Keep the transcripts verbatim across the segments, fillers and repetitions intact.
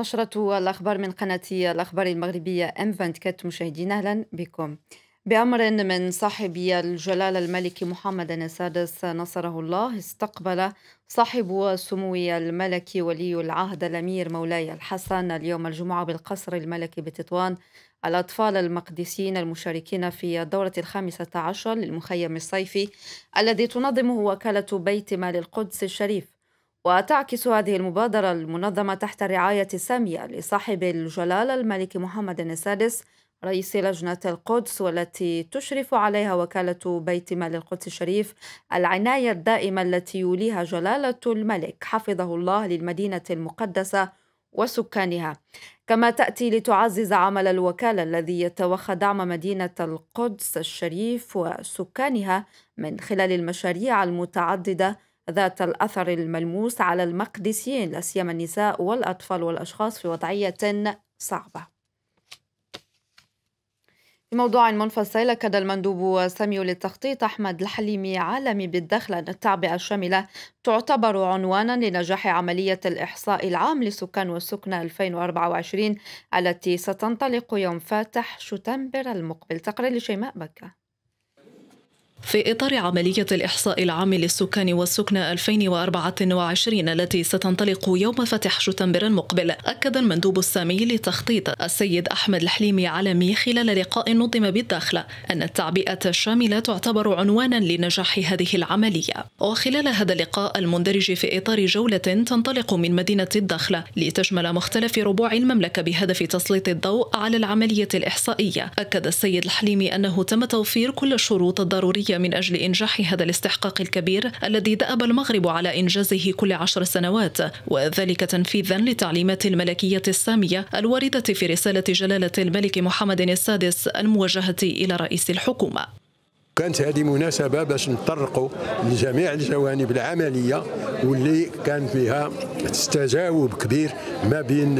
نشرة الأخبار من قناة الأخبار المغربية إم أربعة وعشرين مشاهدينا أهلا بكم. بأمر من صاحبي الجلالة الملك محمد السادس نصره الله، استقبل صاحب سمو الملك ولي العهد الأمير مولاي الحسن اليوم الجمعة بالقصر الملكي بتطوان الأطفال المقدسيين المشاركين في الدورة الخامسة عشر للمخيم الصيفي الذي تنظمه وكالة بيت مال القدس الشريف. وتعكس هذه المبادرة المنظمة تحت الرعاية السامية لصاحب الجلالة الملك محمد السادس رئيس لجنة القدس، والتي تشرف عليها وكالة بيت مال القدس الشريف، العناية الدائمة التي يوليها جلالة الملك حفظه الله للمدينة المقدسة وسكانها. كما تأتي لتعزز عمل الوكالة الذي يتوخى دعم مدينة القدس الشريف وسكانها من خلال المشاريع المتعددة ذات الأثر الملموس على المقدسيين، لا سيما النساء والأطفال والأشخاص في وضعية صعبة. في موضوع منفصل، أكد المندوب السامي للتخطيط أحمد الحليمي عالمي بالدخل أن التعبئة الشاملة تعتبر عنوانا لنجاح عملية الإحصاء العام لسكان والسكنى ألفين وأربعة وعشرين التي ستنطلق يوم فاتح شتنبر المقبل. تقرير لشيماء بكة. في إطار عملية الإحصاء العام للسكان والسكنى ألفين وأربعة وعشرين التي ستنطلق يوم فتح شتنبر المقبل، أكد المندوب السامي للتخطيط السيد أحمد الحليمي عالمي خلال لقاء نظم بالداخلة أن التعبئة الشاملة تعتبر عنوانا لنجاح هذه العملية. وخلال هذا اللقاء المندرج في إطار جولة تنطلق من مدينة الداخلة لتشمل مختلف ربوع المملكة بهدف تسليط الضوء على العملية الإحصائية، أكد السيد الحليمي أنه تم توفير كل الشروط الضرورية من أجل إنجاح هذا الاستحقاق الكبير الذي دأب المغرب على إنجازه كل عشر سنوات، وذلك تنفيذا للتعليمات الملكية السامية الواردة في رسالة جلالة الملك محمد السادس الموجهة إلى رئيس الحكومة. كانت هذه مناسبة باش نطرقوا لجميع الجوانب العملية واللي كان فيها تجاوب كبير ما بين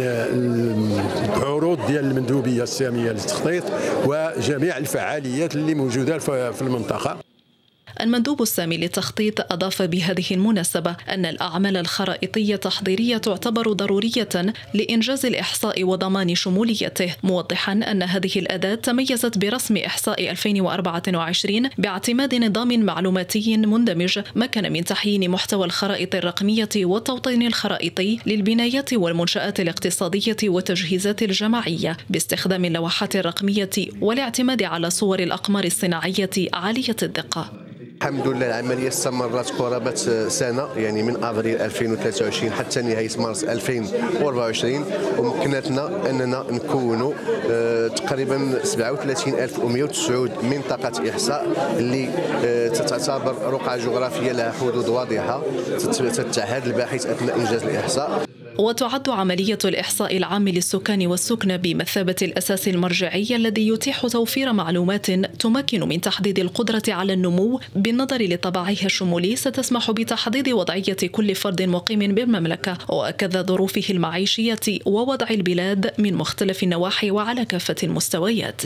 العروض ديال المندوبية السامية للتخطيط وجميع الفعاليات اللي موجودة في المنطقة. المندوب السامي للتخطيط أضاف بهذه المناسبة أن الأعمال الخرائطية التحضيرية تعتبر ضرورية لإنجاز الإحصاء وضمان شموليته، موضحا أن هذه الأداة تميزت برسم إحصاء ألفين وأربعة وعشرين باعتماد نظام معلوماتي مندمج مكن من تحيين محتوى الخرائط الرقمية والتوطين الخرائطي للبنايات والمنشآت الاقتصادية والتجهيزات الجماعية باستخدام اللوحات الرقمية والاعتماد على صور الأقمار الصناعية عالية الدقة. الحمد لله العملية استمرت قرابة سنة، يعني من أبريل ألفين وثلاثة وعشرين حتى نهاية مارس ألفين وأربعة وعشرين، ومكنتنا أننا نكونوا آه تقريبا سبعة وثلاثين ألف ومئة وتسعة منطقة إحصاء اللي آه تعتبر رقعة جغرافية لها حدود واضحة تتعهد الباحث أثناء إنجاز الإحصاء. وتعد عملية الإحصاء العام للسكان والسكنى بمثابة الأساس المرجعي الذي يتيح توفير معلومات تمكن من تحديد القدرة على النمو بالنظر لطبعها الشمولي، ستسمح بتحديد وضعية كل فرد مقيم بالمملكة وكذا ظروفه المعيشية ووضع البلاد من مختلف النواحي وعلى كافة المستويات.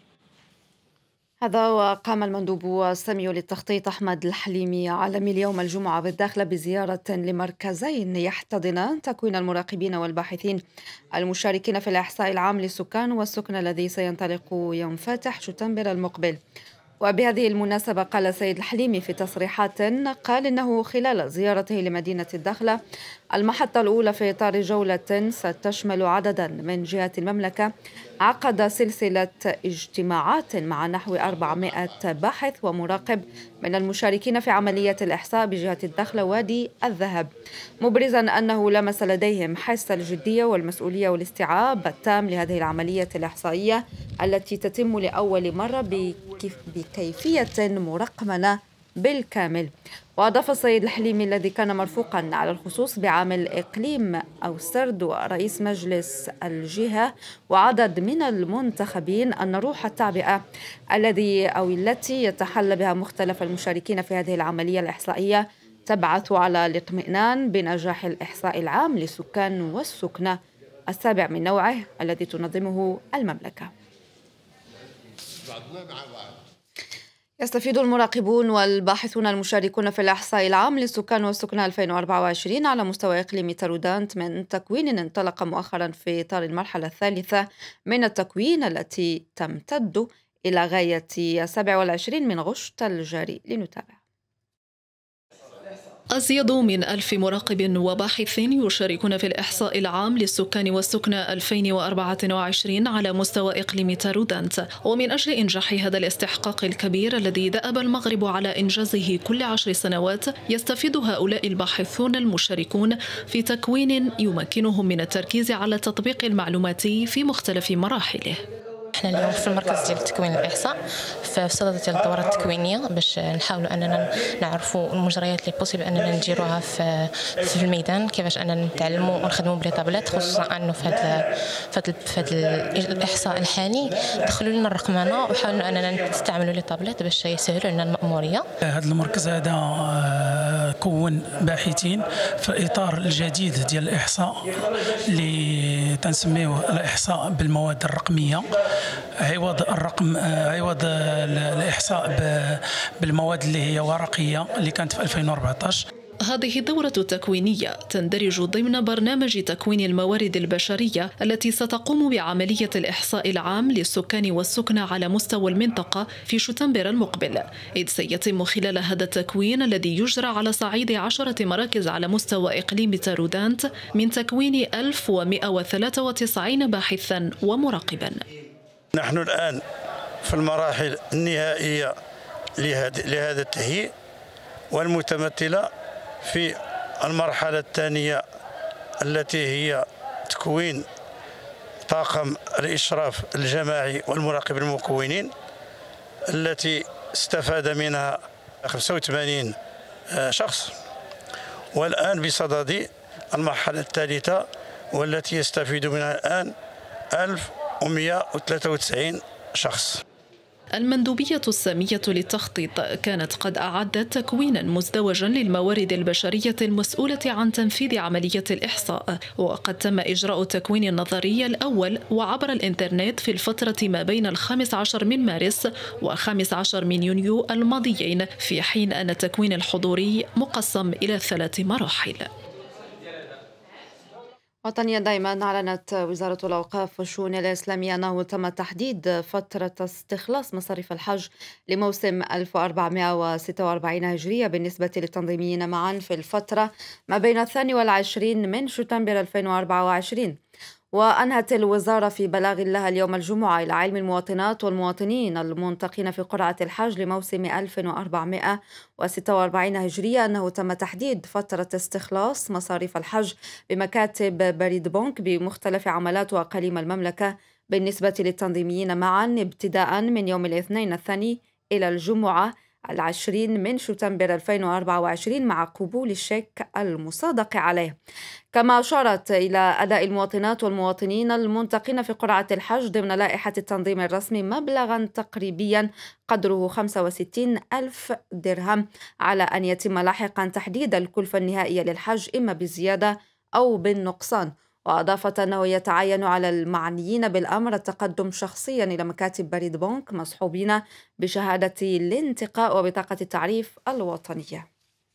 هذا وقام المندوب السامي للتخطيط أحمد الحليمي عالمي اليوم الجمعة بالداخلة بزيارة لمركزين يحتضنان تكوين المراقبين والباحثين المشاركين في الإحصاء العام للسكان والسكن الذي سينطلق يوم فاتح شتنبر المقبل. وبهذه المناسبة قال السيد الحليمي في تصريحات، قال إنه خلال زيارته لمدينة الداخلة المحطة الأولى في إطار جولة ستشمل عددا من جهات المملكة، عقد سلسلة اجتماعات مع نحو أربعمائة باحث ومراقب من المشاركين في عملية الإحصاء بجهة الداخلة وادي الذهب، مبرزا أنه لمس لديهم حس الجدية والمسؤولية والاستيعاب التام لهذه العملية الإحصائية التي تتم لأول مرة بكيفية مرقمنة بالكامل. وأضاف السيد الحليمي الذي كان مرفوقا على الخصوص بعامل إقليم أو سرد ورئيس مجلس الجهة وعدد من المنتخبين أن روح التعبئة الذي أو التي يتحلى بها مختلف المشاركين في هذه العملية الإحصائية تبعث على الاطمئنان بنجاح الإحصاء العام للسكان والسكنى السابع من نوعه الذي تنظمه المملكة. يستفيد المراقبون والباحثون المشاركون في الإحصاء العام للسكان والسكنى ألفين وأربعة وعشرين على مستوى إقليم تارودانت من تكوين انطلق مؤخرا في إطار المرحلة الثالثة من التكوين التي تمتد إلى غاية سبعة والعشرين من غشت الجاري. لنتابع. أزيد من ألف مراقب وباحث يشاركون في الإحصاء العام للسكان والسكنى ألفين وأربعة وعشرين على مستوى إقليم تارودانت، ومن أجل إنجاح هذا الاستحقاق الكبير الذي دأب المغرب على إنجازه كل عشر سنوات، يستفيد هؤلاء الباحثون المشاركون في تكوين يمكنهم من التركيز على التطبيق المعلوماتي في مختلف مراحله. احنا اليوم في المركز ديال التكوين الاحصاء في صدد ديال الدوره التكوينيه باش نحاولوا اننا نعرفوا المجريات اللي بوسيبل اننا نديروها في في الميدان، كيفاش اننا نتعلموا ونخدموا بلي طابلات، خصوصا انه في هذا في هذا الاحصاء الحالي دخلوا لنا الرقمنه وحاولوا اننا نستعملوا لي طابلات باش يسهلوا لنا المأموريه. هذا المركز هذا كون باحثين في اطار الجديد ديال الاحصاء اللي تنسميوه الاحصاء بالمواد الرقميه، عوض الرقم عوض الإحصاء بالمواد اللي هي ورقية اللي كانت في ألفين وأربعة عشر. هذه الدورة التكوينية تندرج ضمن برنامج تكوين الموارد البشرية التي ستقوم بعملية الإحصاء العام للسكان والسكنى على مستوى المنطقة في شتنبر المقبل، إذ سيتم خلال هذا التكوين الذي يجرى على صعيد عشرة مراكز على مستوى إقليم تارودانت من تكوين ألف ومئة وثلاثة وتسعين باحثا ومراقبا. نحن الآن في المراحل النهائية لهذا التهيئ، والمتمثلة في المرحلة الثانية التي هي تكوين طاقم الإشراف الجماعي والمراقب المكونين التي استفاد منها خمسة وثمانين شخص، والآن بصدد المرحلة الثالثة والتي يستفيد منها الآن ألف ومئة وثلاثة وتسعين شخص. المندوبية السامية للتخطيط كانت قد أعدت تكوينا مزدوجا للموارد البشرية المسؤولة عن تنفيذ عملية الإحصاء، وقد تم إجراء التكوين النظري الأول وعبر الإنترنت في الفترة ما بين الخامس عشر من مارس وخامس عشر من يونيو الماضيين، في حين أن التكوين الحضوري مقسم إلى ثلاث مراحل. وطنيا دائما، أعلنت وزارة الأوقاف والشؤون الإسلامية أنه تم تحديد فترة استخلاص مصاريف الحج لموسم ألف وأربعمئة وستة وأربعين هجرية بالنسبة للتنظيميين معا في الفترة ما بين الثاني والعشرين من شتنبر ألفين وأربعة وعشرين. وأنهت الوزارة في بلاغ لها اليوم الجمعة إلى علم المواطنات والمواطنين المنتقين في قرعة الحج لموسم ألف وأربعمئة وستة وأربعين هجرية أنه تم تحديد فترة استخلاص مصاريف الحج بمكاتب بريد بنك بمختلف عملات وأقاليم المملكة بالنسبة للتنظيميين معا ابتداء من يوم الاثنين الثاني إلى الجمعة العشرين من شتنبر ألفين وأربعة وعشرين مع قبول الشيك المصادق عليه. كما أشارت إلى أداء المواطنات والمواطنين المنتقين في قرعة الحج ضمن لائحة التنظيم الرسمي مبلغا تقريبيا قدره خمسة وستين ألف درهم، على أن يتم لاحقا تحديد الكلفة النهائية للحج إما بالزيادة أو بالنقصان. وأضافت أنه يتعين على المعنيين بالأمر التقدم شخصيا إلى مكاتب بريد بنك مصحوبين بشهادة الانتقاء وبطاقة التعريف الوطنية.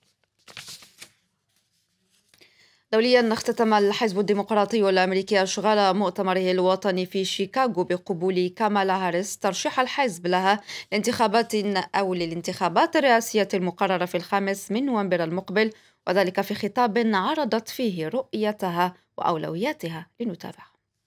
دوليا، اختتم الحزب الديمقراطي الأمريكي أشغال مؤتمره الوطني في شيكاغو بقبول كامالا هاريس ترشيح الحزب لها لانتخابات أو للانتخابات الرئاسية المقررة في الخامس من نوفمبر المقبل، وذلك في خطاب عرضت فيه رؤيتها وأولوياتها. لنتابع.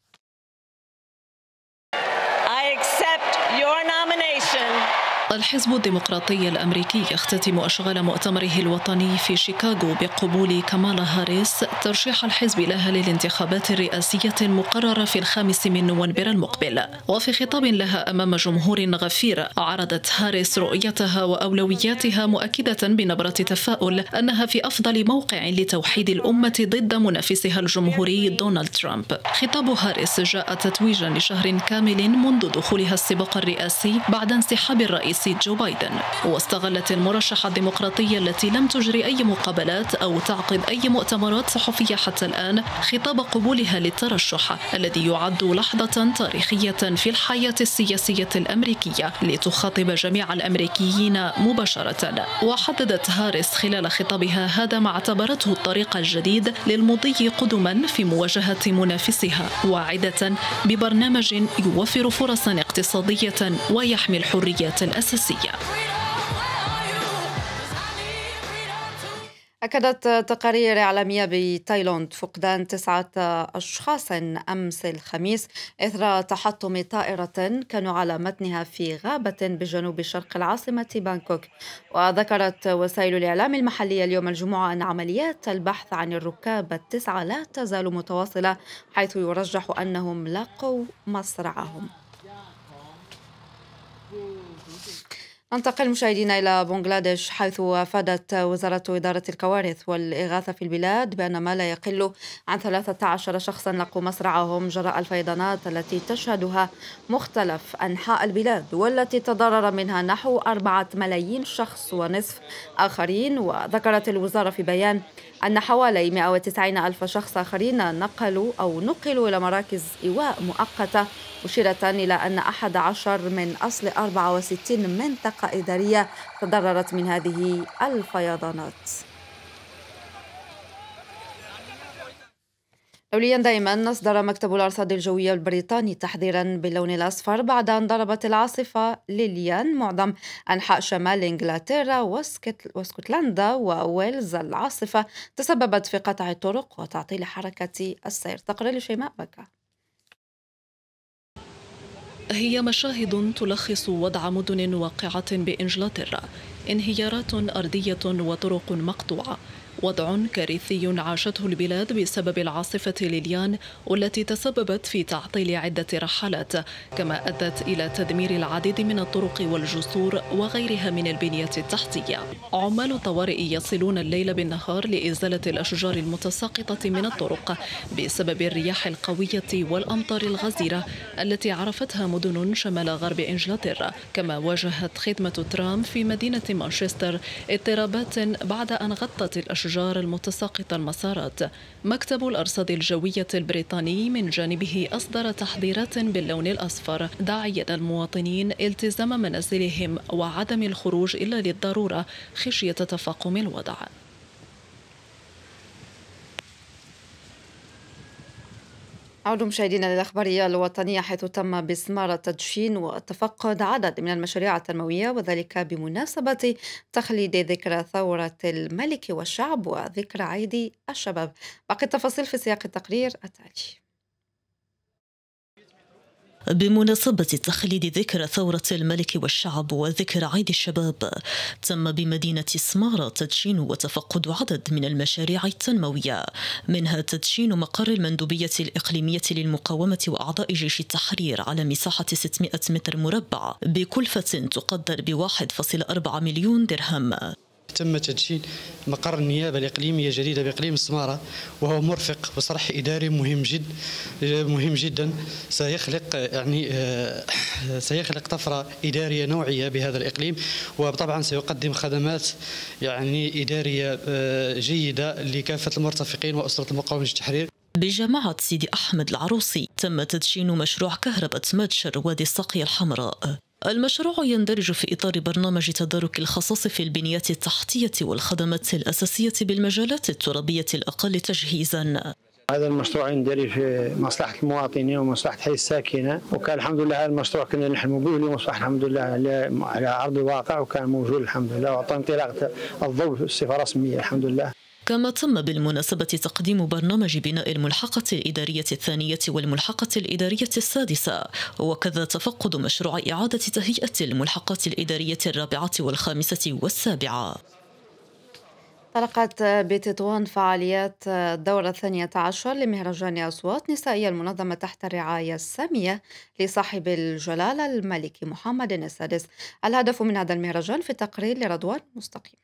I accept your nomination. الحزب الديمقراطي الأمريكي يختتم أشغال مؤتمره الوطني في شيكاغو بقبول كامالا هاريس ترشيح الحزب لها للانتخابات الرئاسية المقررة في الخامس من نوفمبر المقبل. وفي خطاب لها أمام جمهور غفير عرضت هاريس رؤيتها وأولوياتها، مؤكدة بنبرة تفاؤل أنها في أفضل موقع لتوحيد الأمة ضد منافسها الجمهوري دونالد ترامب. خطاب هاريس جاء تتويجا لشهر كامل منذ دخولها السباق الرئاسي بعد انسحاب الرئيس الرئيس جو بايدن. واستغلت المرشحة الديمقراطية التي لم تجري أي مقابلات أو تعقد أي مؤتمرات صحفية حتى الآن خطاب قبولها للترشح الذي يعد لحظة تاريخية في الحياة السياسية الأمريكية لتخاطب جميع الأمريكيين مباشرة. وحددت هاريس خلال خطابها هذا ما اعتبرته الطريق الجديد للمضي قدما في مواجهة منافسها، واعدة ببرنامج يوفر فرصا اقتصادية ويحمي الحريات الأساسية. أكدت تقارير إعلامية بتايلاند فقدان تسعة أشخاص أمس الخميس إثر تحطم طائرة كانوا على متنها في غابة بجنوب شرق العاصمة بانكوك. وذكرت وسائل الإعلام المحلية اليوم الجمعة أن عمليات البحث عن الركاب التسعة لا تزال متواصلة، حيث يرجح أنهم لاقوا مصرعهم. ننتقل مشاهدينا إلى بنغلاديش، حيث أفادت وزارة إدارة الكوارث والإغاثة في البلاد بأن ما لا يقل عن ثلاثة عشر شخصا لقوا مصرعهم جراء الفيضانات التي تشهدها مختلف أنحاء البلاد، والتي تضرر منها نحو أربعة ملايين شخص ونصف آخرين. وذكرت الوزارة في بيان أن حوالي مئة وتسعين ألف شخص آخرين نقلوا أو نقلوا إلى مراكز إيواء مؤقتة، مشيرة إلى أن أحد عشر من أصل أربعة وستين منطقة إدارية تضررت من هذه الفيضانات. دوليا دائما أصدر مكتب الأرصاد الجوية البريطاني تحذيرا باللون الأصفر بعد أن ضربت العاصفة ليليان معظم أنحاء شمال إنجلترا واسكتلندا وويلز. العاصفة تسببت في قطع الطرق وتعطيل حركة السير. تقرير شيماء بكا. هي مشاهد تلخص وضع مدن واقعة بإنجلترا، انهيارات أرضية وطرق مقطوعة، وضع كارثي عاشته البلاد بسبب العاصفة ليليان والتي تسببت في تعطيل عدة رحلات، كما أدت إلى تدمير العديد من الطرق والجسور وغيرها من البنية التحتية. عمال الطوارئ يصلون الليل بالنهار لإزالة الأشجار المتساقطة من الطرق بسبب الرياح القوية والأمطار الغزيرة التي عرفتها مدن شمال غرب إنجلترا. كما واجهت خدمة ترام في مدينة مانشستر اضطرابات بعد أن غطت الأشجار الأشجار المتساقطة المسارات. مكتب الأرصاد الجوية البريطاني من جانبه أصدر تحذيرات باللون الأصفر داعيا المواطنين التزام منازلهم وعدم الخروج إلا للضرورة خشية تفاقم الوضع. عود مشاهدينا للأخبارية الوطنية، حيث تم بإسمار تدشين وتفقد عدد من المشاريع التنموية، وذلك بمناسبة تخليد ذكرى ثورة الملك والشعب وذكرى عيد الشباب. باقي التفاصيل في سياق التقرير التالي. بمناسبة تخليد ذكرى ثورة الملك والشعب وذكرى عيد الشباب، تم بمدينة سمارة تدشين وتفقد عدد من المشاريع التنموية، منها تدشين مقر المندوبية الإقليمية للمقاومة وأعضاء جيش التحرير على مساحة ستمائة متر مربع بكلفة تقدر ب واحد فاصلة أربعة مليون درهم. تم تدشين مقر النيابة الإقليمية الجديدة بإقليم سمارة، وهو مرفق وصرح إداري مهم جدا مهم جدا سيخلق يعني سيخلق طفرة إدارية نوعية بهذا الإقليم، وطبعا سيقدم خدمات يعني إدارية جيدة لكافة المرتفقين وأسرة المقاومة التحرير. بجامعة سيدي أحمد العروسي تم تدشين مشروع كهرباء متشر وادي الساقية الحمراء. المشروع يندرج في إطار برنامج تدارك الخصاص في البنيات التحتية والخدمات الأساسية بالمجالات الترابية الأقل تجهيزاً. هذا المشروع يندرج في مصلحة المواطنين ومصلحة حي الساكنة، وكان الحمد لله هذا المشروع كنا نحلم به، اليوم أصبح الحمد لله على أرض الواقع وكان موجود الحمد لله، وأعطى انطلاق الضوء بصفة رسمية الحمد لله. كما تم بالمناسبة تقديم برنامج بناء الملحقة الإدارية الثانية والملحقة الإدارية السادسة، وكذا تفقد مشروع إعادة تهيئة الملحقات الإدارية الرابعة والخامسة والسابعة. طلقت بتطوان فعاليات الدورة الثانية عشر لمهرجان أصوات نسائية المنظمة تحت الرعاية السامية لصاحب الجلالة الملك محمد السادس. الهدف من هذا المهرجان في تقرير لرضوان مستقيم.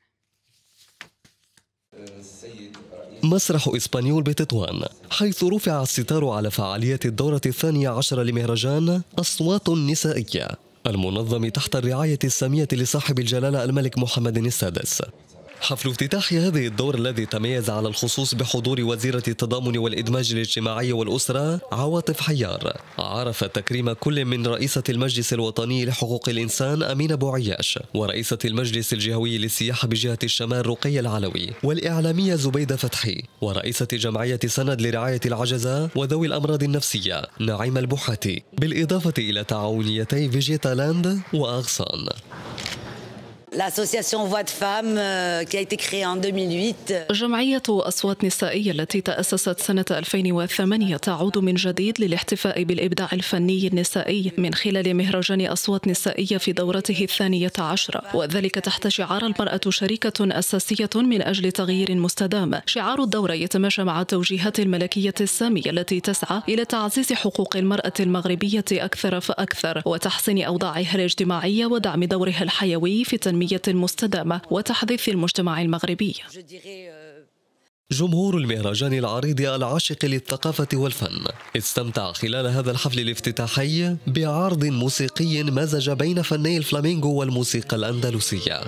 مسرح إسبانيول بتطوان، حيث رفع الستار على فعاليات الدورة الثانية عشر لمهرجان أصوات نسائية، المنظم تحت الرعاية السامية لصاحب الجلالة الملك محمد السادس. حفل افتتاح هذه الدور الذي تميز على الخصوص بحضور وزيرة التضامن والإدماج الاجتماعي والأسرة عواطف حيار، عرف تكريم كل من رئيسة المجلس الوطني لحقوق الإنسان أمينة بوعياش، ورئيسة المجلس الجهوي للسياحة بجهة الشمال رقية العلوي، والإعلامية زبيدة فتحي، ورئيسة جمعية سند لرعاية العجزة وذوي الأمراض النفسية نعيمة البحاتي، بالإضافة إلى تعاونيتي فيجيتا لاند وأغصان. L'association Voix de Femmes qui a été créée en deux mille huit. جمعية أصوات نسائية التي تأسست سنة ألفين وثمانية تعود من جديد للاحتفاء بالإبداع الفني النسائي من خلال مهرجان أصوات نسائية في دورته الثانية عشرة، وذلك تحت شعار المرأة شريكة أساسية من أجل تغيير مستدام. شعار الدورة يتماشى مع التوجيهات الملكية السامية التي تسعى إلى تعزيز حقوق المرأة المغربية أكثر فأكثر، وتحسين أوضاعها الاجتماعية ودعم دورها الحيوي في تنمية مستدامة وتحديث المجتمع المغربي. جمهور المهرجان العريض العاشق للثقافة والفن استمتع خلال هذا الحفل الافتتاحي بعرض موسيقي مزج بين فني الفلامينغو والموسيقى الأندلسية.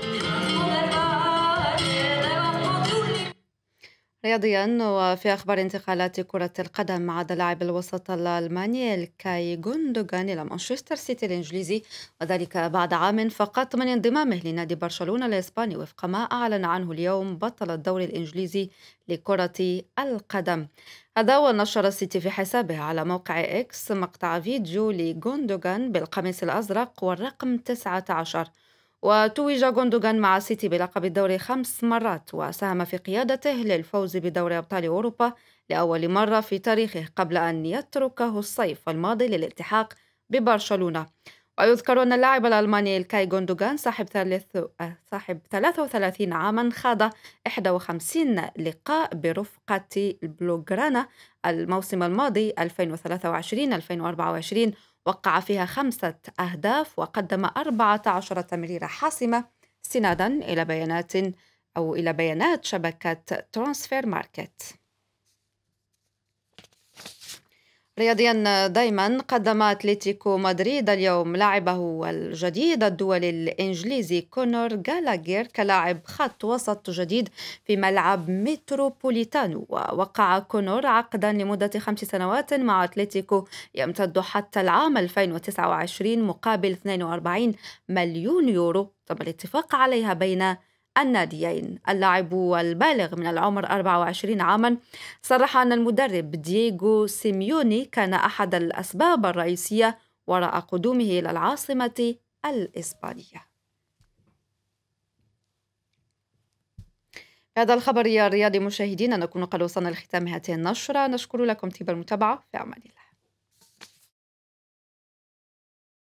رياضيا، وفي أخبار انتقالات كرة القدم، عاد لاعب الوسط الألماني الكاي غوندوغان إلى مانشستر سيتي الإنجليزي، وذلك بعد عام فقط من انضمامه لنادي برشلونة الإسباني، وفق ما أعلن عنه اليوم بطل الدوري الإنجليزي لكرة القدم. هذا ونشر السيتي في حسابه على موقع إكس مقطع فيديو لغوندوغان بالقميص الأزرق والرقم تسعة عشر. وتوج غوندوغان مع السيتي بلقب الدوري خمس مرات، وساهم في قيادته للفوز بدوري أبطال أوروبا لأول مرة في تاريخه قبل أن يتركه الصيف الماضي للالتحاق ببرشلونة. ويذكر أن اللاعب الألماني الكاي غوندوغان صاحب ثلاث صاحب ثلاثة وثلاثين عاما خاض واحد وخمسين لقاء برفقة البلوغرانا الموسم الماضي ألفين وثلاثة وعشرين ألفين وأربعة وعشرين، وقع فيها خمسة أهداف وقدم أربعة عشر تمريرة حاسمة استنادا إلى بيانات أو إلى بيانات شبكة ترانسفير ماركت. رياضيا دايما، قدم أتلتيكو مدريد اليوم لاعبه الجديد الدولي الإنجليزي كونور غالاغير كلاعب خط وسط جديد في ملعب متروبوليتانو. ووقع كونور عقدا لمدة خمس سنوات مع أتلتيكو يمتد حتى العام ألفين وتسعة وعشرين مقابل اثنين وأربعين مليون يورو تم الاتفاق عليها بين الناديين. اللاعب البالغ من العمر أربعة وعشرين عاما صرح أن المدرب دييغو سيميوني كان أحد الأسباب الرئيسية وراء قدومه إلى العاصمة الإسبانية. هذا الخبر الرياضي مشاهدينا، نكون قد وصلنا لختام هذه النشرة. نشكر لكم طيب المتابعة، في أمان الله.